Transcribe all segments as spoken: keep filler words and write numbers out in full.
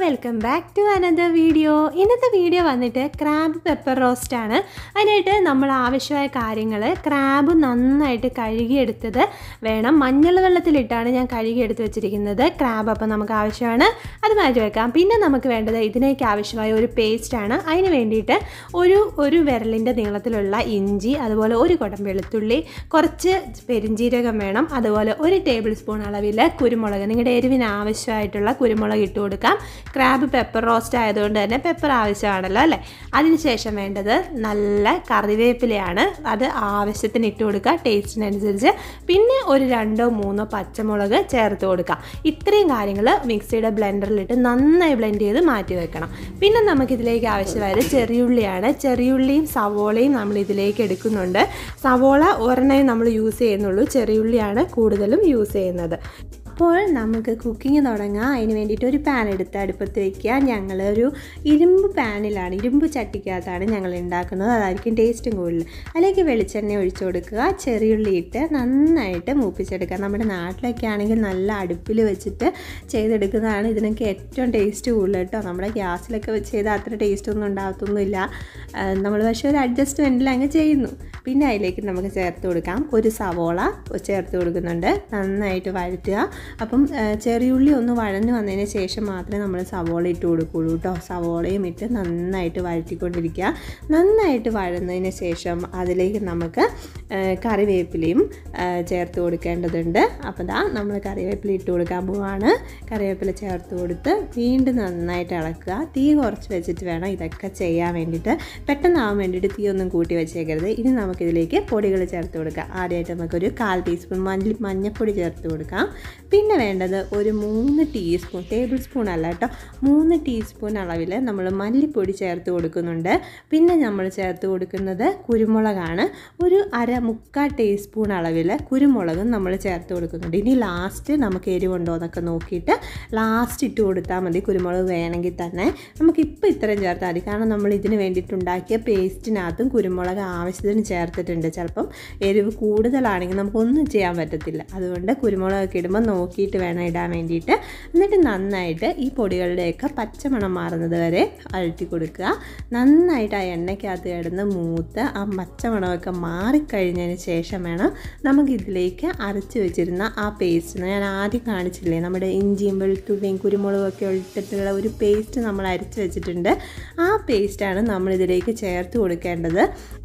Welcome back to another video. ഇന്നത്തെ video വന്നിട്ട് crab pepper റോസ്റ്റാണ്. അതിനായിട്ട് നമ്മൾ ആവശ്യമായ കാര്യങ്ങൾ, ക്രാബ് നന്നായിട്ട് കഴുകിയെടുത്തത് വേണം. മഞ്ഞൾ വെള്ളത്തിലിട്ടാണ് ഞാൻ കഴുകിയെടുത്ത് വെച്ചിരിക്കുന്നത് ക്രാബ്. അപ്പം നമുക്ക് ആവശ്യമാണ്, അത് മാറ്റി വെക്കാം. പിന്നെ നമുക്ക് വേണ്ടത് ഇതിനേക്ക് ആവശ്യമായ ഒരു പേസ്റ്റാണ്. അതിന് വേണ്ടിയിട്ട് ഒരു ഒരു വിരലിൻ്റെ നീളത്തിലുള്ള ഇഞ്ചി, അതുപോലെ ഒരു കുടം വെളുത്തുള്ളി, കുറച്ച് പെരിഞ്ജീരകം വേണം, അതുപോലെ ഒരു ടേബിൾ സ്പൂൺ അളവിൽ കുരുമുളക്. നിങ്ങളുടെ എരിവിന് ആവശ്യമായിട്ടുള്ള കുരുമുളക് ഇട്ട് കൊടുക്കാം. ക്രാബ് പെപ്പർ റോസ്റ്റ് ആയതുകൊണ്ട് തന്നെ പെപ്പർ ആവശ്യമാണല്ലോ അല്ലേ. അതിനുശേഷം വേണ്ടത് നല്ല കറിവേപ്പിലയാണ്. അത് ആവശ്യത്തിന് ഇട്ട് കൊടുക്കുക, ടേസ്റ്റിനനുസരിച്ച്. പിന്നെ ഒരു രണ്ടോ മൂന്നോ പച്ചമുളക് ചേർത്ത് കൊടുക്കുക. ഇത്രയും കാര്യങ്ങൾ മിക്സിയുടെ ബ്ലെൻഡറിലിട്ട് നന്നായി ബ്ലെൻഡ് ചെയ്ത് മാറ്റി വെക്കണം. പിന്നെ നമുക്കിതിലേക്ക് ആവശ്യമായത് ചെറിയുള്ളിയാണ്. ചെറിയുള്ളിയും സവോളയും നമ്മൾ ഇതിലേക്ക് എടുക്കുന്നുണ്ട്. സവോള ഒരെണ്ണേ നമ്മൾ യൂസ് ചെയ്യുന്നുള്ളൂ, ചെറിയുള്ളിയാണ് കൂടുതലും യൂസ് ചെയ്യുന്നത്. അപ്പോൾ നമുക്ക് കുക്കിംഗ് തുടങ്ങാം. അതിന് വേണ്ടിയിട്ട് ഒരു പാൻ എടുത്ത് അടുപ്പത്ത് വയ്ക്കുക. ഞങ്ങളൊരു ഇരുമ്പ് പാനിലാണ്, ഇരുമ്പ് ചട്ടിക്കകത്താണ് ഞങ്ങൾ ഉണ്ടാക്കുന്നത്. അതായിരിക്കും ടേസ്റ്റും കൂടുതൽ. അതിലേക്ക് വെളിച്ചെണ്ണ ഒഴിച്ചു കൊടുക്കുക. ചെറിയുള്ളി ഇട്ട് നന്നായിട്ട് മൂപ്പിച്ചെടുക്കുക. നമ്മുടെ നാട്ടിലൊക്കെ ആണെങ്കിൽ നല്ല അടുപ്പിൽ വെച്ചിട്ട് ചെയ്തെടുക്കുന്നതാണ് ഇതിനൊക്കെ ഏറ്റവും ടേസ്റ്റ് കൂടുതൽ കേട്ടോ. നമ്മുടെ ഗ്യാസിലൊക്കെ വെച്ച് ചെയ്താൽ അത്ര ടേസ്റ്റ് ഒന്നും ഉണ്ടാകത്തൊന്നുമില്ല. നമ്മൾ പക്ഷേ ഒരു അഡ്ജസ്റ്റ്മെൻറ്റിൽ അങ്ങ് ചെയ്യുന്നു. പിന്നെ അതിലേക്ക് നമുക്ക് ചേർത്ത് കൊടുക്കാം. ഒരു സവോള ചേർത്ത് കൊടുക്കുന്നുണ്ട്. നന്നായിട്ട് വഴറ്റുക. അപ്പം ചെറിയുള്ളി ഒന്ന് വഴഞ്ഞു വന്നതിന് ശേഷം മാത്രമേ നമ്മൾ സവോള ഇട്ട് കൊടുക്കുകയുള്ളൂ കേട്ടോ. സവോളയും ഇട്ട് നന്നായിട്ട് വഴറ്റിക്കൊണ്ടിരിക്കുക. നന്നായിട്ട് വഴന്നതിന് ശേഷം അതിലേക്ക് നമുക്ക് കറിവേപ്പിലയും ചേർത്ത് കൊടുക്കേണ്ടതുണ്ട്. അപ്പോൾ ദാ നമ്മൾ കറിവേപ്പില ഇട്ട് കൊടുക്കാൻ പോവാണ്. കറിവേപ്പില ചേർത്ത് കൊടുത്ത് വീണ്ടും നന്നായിട്ട് ഇളക്കുക. തീ കുറച്ച് വെച്ചിട്ട് വേണം ഇതൊക്കെ ചെയ്യാൻ വേണ്ടിയിട്ട്. പെട്ടെന്നാവാൻ വേണ്ടിയിട്ട് തീ ഒന്നും കൂട്ടി വെച്ചേക്കരുത്. ഇനി നമുക്കിതിലേക്ക് പൊടികൾ ചേർത്ത് കൊടുക്കാം. ആദ്യമായിട്ട് നമുക്കൊരു കാൽ ടീസ്പൂൺ മല്ലി മഞ്ഞൾപ്പൊടി ചേർത്ത് കൊടുക്കാം. പിന്നെ വേണ്ടത് ഒരു മൂന്ന് ടീസ്പൂൺ, ടേബിൾ സ്പൂൺ അല്ല കേട്ടോ, മൂന്ന് ടീസ്പൂൺ അളവിൽ നമ്മൾ മല്ലിപ്പൊടി ചേർത്ത് കൊടുക്കുന്നുണ്ട്. പിന്നെ നമ്മൾ ചേർത്ത് കൊടുക്കുന്നത് കുരുമുളകാണ്. ഒരു അര മുക്കാൽ ടീസ്പൂൺ അളവിൽ കുരുമുളകും നമ്മൾ ചേർത്ത് കൊടുക്കുന്നുണ്ട്. ഇനി ലാസ്റ്റ് നമുക്ക് എരിവുണ്ടോ എന്നൊക്കെ നോക്കിയിട്ട് ലാസ്റ്റ് ഇട്ട് കൊടുത്താൽ മതി. കുരുമുളക് വേണമെങ്കിൽ തന്നെ നമുക്കിപ്പോൾ ഇത്രയും ചേർത്താൽ മതി. കാരണം നമ്മൾ ഇതിന് വേണ്ടിയിട്ടുണ്ടാക്കിയ പേസ്റ്റിനകത്തും കുരുമുളക് ആവശ്യത്തിന് ചേർത്തിട്ടുണ്ട്. ചിലപ്പം എരിവ് കൂടുതലാണെങ്കിൽ നമുക്കൊന്നും ചെയ്യാൻ പറ്റത്തില്ല. അതുകൊണ്ട് കുരുമുളകൊക്കെ ഇടുമ്പോൾ നോക്കിയിട്ട് വേണം ഇടാൻ വേണ്ടിയിട്ട്. എന്നിട്ട് നന്നായിട്ട് ഈ പൊടികളുടെയൊക്കെ പച്ചമണം മാറുന്നത് വരെ അഴറ്റി കൊടുക്കുക. നന്നായിട്ട് ആ എണ്ണയ്ക്കകത്ത് കിടന്ന് മൂത്ത് ആ പച്ചമണമൊക്കെ മാറിക്കഴിഞ്ഞതിന് ശേഷം വേണം നമുക്കിതിലേക്ക് അരച്ച് വെച്ചിരുന്ന ആ പേസ്റ്റ്, ഞാൻ ആദ്യം കാണിച്ചില്ലേ നമ്മുടെ ഇഞ്ചിയും വെളുത്തുള്ളിയും കുരുമുളകും ഒക്കെ ഇട്ടിട്ടുള്ള ഒരു പേസ്റ്റ് നമ്മൾ അരച്ച് വെച്ചിട്ടുണ്ട്. ആ പേസ്റ്റാണ് നമ്മളിതിലേക്ക് ചേർത്ത് കൊടുക്കേണ്ടത്.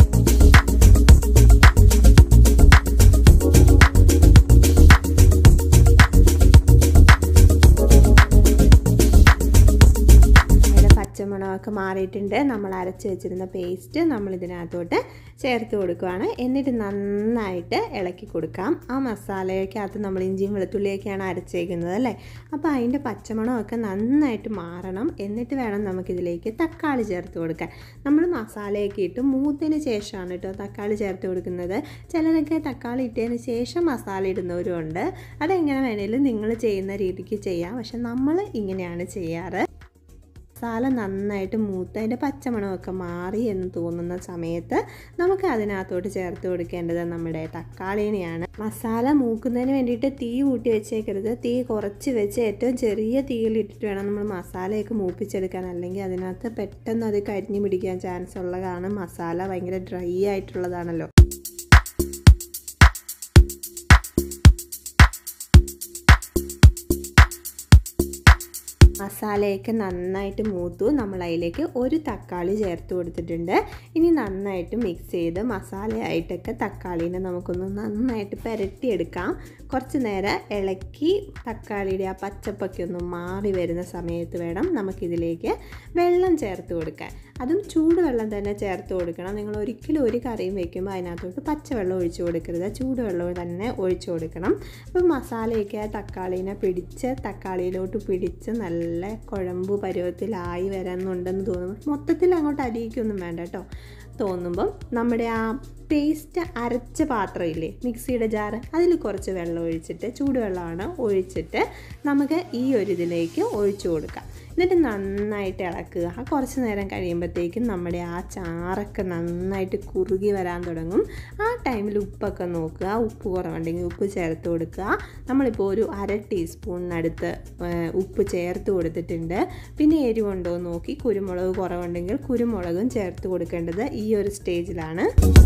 പച്ചമണമൊക്കെ മാറിയിട്ടുണ്ട്. നമ്മൾ അരച്ച് വെച്ചിരുന്ന പേസ്റ്റ് നമ്മൾ ഇതിനകത്തോട്ട് ചേർത്ത് കൊടുക്കുകയാണ്. എന്നിട്ട് നന്നായിട്ട് ഇളക്കി കൊടുക്കാം. ആ മസാലയ്ക്കകത്ത് നമ്മൾ ഇഞ്ചിയും വെളുത്തുള്ളിയൊക്കെയാണ് അരച്ചേക്കുന്നത് അല്ലേ. അപ്പോൾ അതിൻ്റെ പച്ചമണമൊക്കെ നന്നായിട്ട് മാറണം. എന്നിട്ട് വേണം നമുക്കിതിലേക്ക് തക്കാളി ചേർത്ത് കൊടുക്കാൻ. നമ്മൾ മസാലയൊക്കെ ഇട്ട് മൂത്തതിന് ശേഷമാണ് കേട്ടോ തക്കാളി ചേർത്ത് കൊടുക്കുന്നത്. ചിലരൊക്കെ തക്കാളി ഇട്ടതിന് ശേഷം മസാല ഇടുന്നവരും ഉണ്ട്. അതെങ്ങനെ വേണേലും നിങ്ങൾ ചെയ്യുന്ന രീതിക്ക് ചെയ്യാം. പക്ഷെ നമ്മൾ ഇങ്ങനെയാണ് ചെയ്യാറ്. മസാല നന്നായിട്ട് മൂത്ത് അതിൻ്റെ പച്ചമണമൊക്കെ മാറി എന്ന് തോന്നുന്ന സമയത്ത് നമുക്ക് അതിനകത്തോട്ട് ചേർത്ത് കൊടുക്കേണ്ടത് നമ്മുടെ തക്കാളിനെയാണ്. മസാല മൂക്കുന്നതിന് വേണ്ടിയിട്ട് തീ കൂട്ടി വെച്ചേക്കരുത്. തീ കുറച്ച് വെച്ച് ഏറ്റവും ചെറിയ തീയിലിട്ടിട്ട് വേണം നമ്മൾ മസാലയൊക്കെ മൂപ്പിച്ചെടുക്കാൻ. അല്ലെങ്കിൽ അതിനകത്ത് പെട്ടെന്ന് അത് കരിഞ്ഞു പിടിക്കാൻ ചാൻസ് ഉള്ളതാണ്. മസാല ഭയങ്കര ഡ്രൈ ആയിട്ടുള്ളതാണല്ലോ. മസാലയൊക്കെ നന്നായിട്ട് മൂത്തു. നമ്മൾ അതിലേക്ക് ഒരു തക്കാളി ചേർത്ത് കൊടുത്തിട്ടുണ്ട്. ഇനി നന്നായിട്ട് മിക്സ് ചെയ്ത് മസാലയായിട്ടൊക്കെ തക്കാളീനെ നമുക്കൊന്ന് നന്നായിട്ട് പുരട്ടിയെടുക്കാം. കുറച്ച് നേരം ഇളക്കി തക്കാളിയുടെ ആ പച്ചപ്പൊക്കെ ഒന്ന് മാറി വരുന്ന സമയത്ത് വേണം നമുക്കിതിലേക്ക് വെള്ളം ചേർത്ത് കൊടുക്കാൻ. അതും ചൂടുവെള്ളം തന്നെ ചേർത്ത് കൊടുക്കണം. നിങ്ങൾ ഒരിക്കലും ഒരു കറിയും വയ്ക്കുമ്പോൾ അതിനകത്തോട്ട് പച്ചവെള്ളം ഒഴിച്ചു കൊടുക്കരുത്, ചൂടുവെള്ളം തന്നെ ഒഴിച്ചു കൊടുക്കണം. അപ്പോൾ മസാലയൊക്കെ ആ തക്കാളീനെ പിടിച്ച് തക്കാളിയിലോട്ട് പിടിച്ച് നല്ല കുഴമ്പ് പരുവത്തിലായി വരാനുണ്ടെന്ന് തോന്നുന്നു. മൊത്തത്തിൽ അങ്ങോട്ട് അരിയിക്കൊന്നും വേണ്ട കേട്ടോ. തോന്നുമ്പം നമ്മുടെ ആ പേസ്റ്റ് അരച്ച പാത്രമില്ലേ, മിക്സിയുടെ ജാറ്, അതിൽ കുറച്ച് വെള്ളം ഒഴിച്ചിട്ട്, ചൂടുവെള്ളമാണ് ഒഴിച്ചിട്ട് നമുക്ക് ഈ ഒരു ഇതിലേക്ക് ഒഴിച്ചു കൊടുക്കാം. എന്നിട്ട് നന്നായിട്ട് ഇളക്കുക. കുറച്ച് നേരം കഴിയുമ്പോഴത്തേക്കും നമ്മുടെ ആ ചാറൊക്കെ നന്നായിട്ട് കുറുകി വരാൻ തുടങ്ങും. ആ ടൈമിൽ ഉപ്പൊക്കെ നോക്കുക. ഉപ്പ് കുറവുണ്ടെങ്കിൽ ഉപ്പ് ചേർത്ത് കൊടുക്കുക. നമ്മളിപ്പോൾ ഒരു അര ടീസ്പൂണിനടുത്ത് ഉപ്പ് ചേർത്ത് കൊടുത്തിട്ടുണ്ട്. പിന്നെ എരിവുണ്ടോ നോക്കി കുരുമുളക് കുറവുണ്ടെങ്കിൽ കുരുമുളകും ചേർത്ത് കൊടുക്കേണ്ടത് ഈ ഒരു സ്റ്റേജിലാണ്.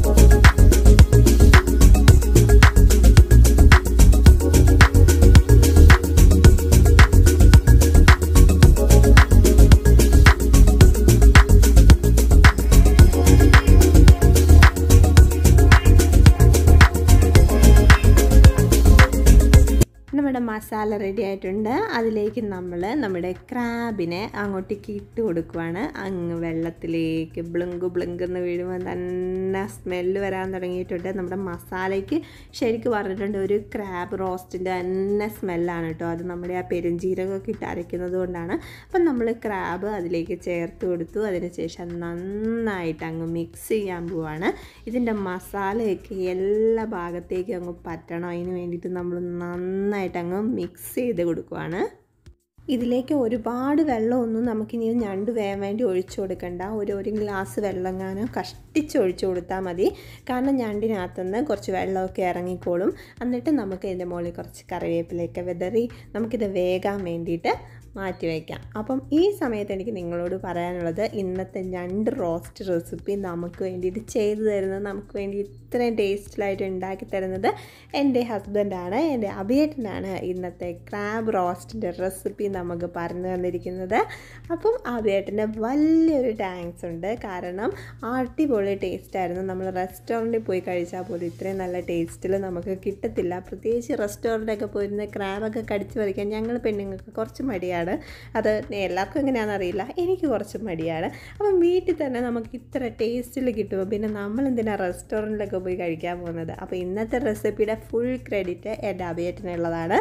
നമ്മുടെ മസാല റെഡി ആയിട്ടുണ്ട്. അതിലേക്ക് നമ്മൾ നമ്മുടെ ക്രാബിനെ അങ്ങോട്ടേക്ക് ഇട്ട് കൊടുക്കുവാണ്. അങ്ങ് വെള്ളത്തിലേക്ക് ബ്ലങ്ക് ബ്ലങ്ക് എന്ന് വീഴുമ്പോൾ തന്നെ സ്മെല്ല് വരാൻ തുടങ്ങിയിട്ടുണ്ട്. നമ്മുടെ മസാലയ്ക്ക് ശരിക്കും പറഞ്ഞിട്ടുണ്ട് ഒരു ക്രാബ് റോസ്റ്റിൻ്റെ തന്നെ സ്മെല്ലാണ് കേട്ടോ. അത് നമ്മുടെ ആ പെരുംജീരകമൊക്കെ ഇട്ട് അരയ്ക്കുന്നത് കൊണ്ടാണ്. അപ്പം നമ്മൾ ക്രാബ് അതിലേക്ക് ചേർത്ത് കൊടുത്തു. അതിനുശേഷം നന്നായിട്ട് അങ്ങ് മിക്സ് ചെയ്യാൻ പോവാണ്. ഇതിൻ്റെ മസാലയൊക്കെ എല്ലാ ഭാഗത്തേക്കും അങ്ങ് പറ്റണം. അതിന് വേണ്ടിയിട്ട് നമ്മൾ നന്നായിട്ട് അങ്ങ് മിക്സ് ചെയ്ത് കൊടുക്കുവാണ്. ഇതിലേക്ക് ഒരുപാട് വെള്ളമൊന്നും നമുക്കിനി ഞണ്ട് വേകാൻ വേണ്ടി ഒഴിച്ചു കൊടുക്കണ്ട. ഒരു ഒരു ഗ്ലാസ് വെള്ളങ്ങാനും കഷ്ടിച്ച് ഒഴിച്ചു കൊടുത്താൽ മതി. കാരണം ഞണ്ടിനകത്തുനിന്ന് കുറച്ച് വെള്ളമൊക്കെ ഇറങ്ങിക്കോളും. എന്നിട്ട് നമുക്ക് ഇതിൻ്റെ മുകളിൽ കുറച്ച് കറിവേപ്പിലയൊക്കെ വിതറി നമുക്കിത് വേകാൻ വേണ്ടിയിട്ട് മാറ്റി വയ്ക്കാം. അപ്പം ഈ സമയത്ത് എനിക്ക് നിങ്ങളോട് പറയാനുള്ളത്, ഇന്നത്തെ ഞണ്ട് റോസ്റ്റ് റെസിപ്പി നമുക്ക് വേണ്ടിയിട്ട് ചെയ്തു തരുന്നത്, നമുക്ക് വേണ്ടി ഇത്രയും ടേസ്റ്റിലായിട്ട് ഉണ്ടാക്കി തരുന്നത് എൻ്റെ ഹസ്ബൻഡാണ്, എൻ്റെ അഭിയേട്ടനാണ്. ഇന്നത്തെ ക്രാബ് റോസ്റ്റിൻ്റെ റെസിപ്പി നമുക്ക് പറഞ്ഞു തന്നിരിക്കുന്നത്. അപ്പം അഭിയേട്ടന് വലിയൊരു താങ്ക്സ് ഉണ്ട്. കാരണം അടിപൊളി ടേസ്റ്റായിരുന്നു. നമ്മൾ റെസ്റ്റോറൻറ്റിൽ പോയി കഴിച്ചാൽ പോലും ഇത്രയും നല്ല ടേസ്റ്റിൽ നമുക്ക് കിട്ടത്തില്ല. പ്രത്യേകിച്ച് റെസ്റ്റോറൻറ്റൊക്കെ പോയിരുന്ന ക്രാബൊക്കെ കടിച്ചു പറിക്കാൻ ഞങ്ങൾ പെണ്ണുങ്ങൾക്ക് കുറച്ച് മടിയാണ്. അത് എല്ലാവർക്കും എങ്ങനെയാണെന്ന് അറിയില്ല, എനിക്ക് കുറച്ച് മടിയാണ്. അപ്പം വീട്ടിൽ തന്നെ നമുക്ക് ഇത്ര ടേസ്റ്റിൽ കിട്ടുമ്പോൾ പിന്നെ നമ്മൾ എന്തിനാണ് റെസ്റ്റോറൻറ്റിലൊക്കെ പോയി കഴിക്കാൻ പോകുന്നത്. അപ്പോൾ ഇന്നത്തെ റെസിപ്പിയുടെ ഫുൾ ക്രെഡിറ്റ് എൻ്റെ അഭിയേട്ടനുള്ളതാണ്.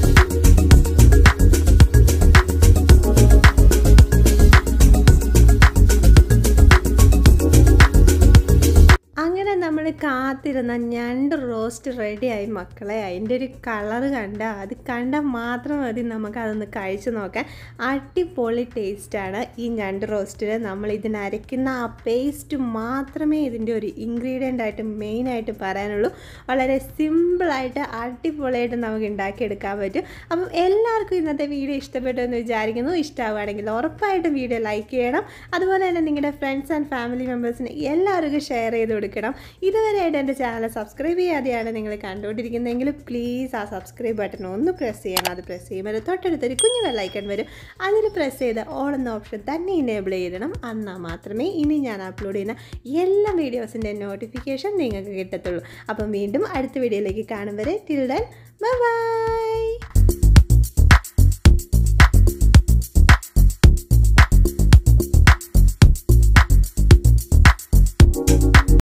അങ്ങനെ നമ്മൾ കാത്തിരുന്ന ഞണ്ട് റോസ്റ്റ് റെഡിയായി മക്കളെ. അതിൻ്റെ ഒരു കളറ് കണ്ട അത് കണ്ടാൽ മാത്രം മതി നമുക്കതൊന്ന് കഴിച്ച് നോക്കാൻ. അടിപൊളി ടേസ്റ്റാണ് ഈ ഞണ്ട് റോസ്റ്റിൽ. നമ്മൾ ഇതിനരയ്ക്കുന്ന ആ പേസ്റ്റ് മാത്രമേ ഇതിൻ്റെ ഒരു ഇൻഗ്രീഡിയൻ്റ് ആയിട്ട് മെയിനായിട്ട് പറയാനുള്ളൂ. വളരെ സിമ്പിളായിട്ട് അടിപൊളിയായിട്ട് നമുക്ക് ഉണ്ടാക്കിയെടുക്കാൻ പറ്റും. അപ്പം എല്ലാവർക്കും ഇന്നത്തെ വീഡിയോ ഇഷ്ടപ്പെട്ടു എന്ന് വിചാരിക്കുന്നു. ഇഷ്ടമാവുകയാണെങ്കിൽ ഉറപ്പായിട്ടും വീഡിയോ ലൈക്ക് ചെയ്യണം. അതുപോലെ തന്നെ നിങ്ങളുടെ ഫ്രണ്ട്സ് ആൻഡ് ഫാമിലി മെമ്പേഴ്സിന് എല്ലാവർക്കും ഷെയർ ചെയ്ത് കൊടുക്കണം. ഇതുവരെയായിട്ട് എൻ്റെ ചാനൽ സബ്സ്ക്രൈബ് ചെയ്യാതെയാണ് നിങ്ങൾ കണ്ടുകൊണ്ടിരിക്കുന്നതെങ്കിൽ പ്ലീസ് ആ സബ്സ്ക്രൈബ് ബട്ടൺ ഒന്ന് പ്രസ് ചെയ്യണം. അത് പ്രസ് ചെയ്യുമ്പോൾ തൊട്ടടുത്തൊരു കുഞ്ഞു ബെല്ലൈക്കൺ വരും. അതിൽ പ്രസ് ചെയ്ത് ഓൾ എന്ന ഓപ്ഷൻ തന്നെ ഇനേബിൾ ചെയ്തിടണം. എന്നാൽ മാത്രമേ ഇനി ഞാൻ അപ്ലോഡ് ചെയ്യുന്ന എല്ലാ വീഡിയോസിൻ്റെ നോട്ടിഫിക്കേഷൻ നിങ്ങൾക്ക് കിട്ടത്തുള്ളൂ. അപ്പം വീണ്ടും അടുത്ത വീഡിയോയിലേക്ക് കാണും വരെ ടിൽ ദെൻ ബൈ ബൈ.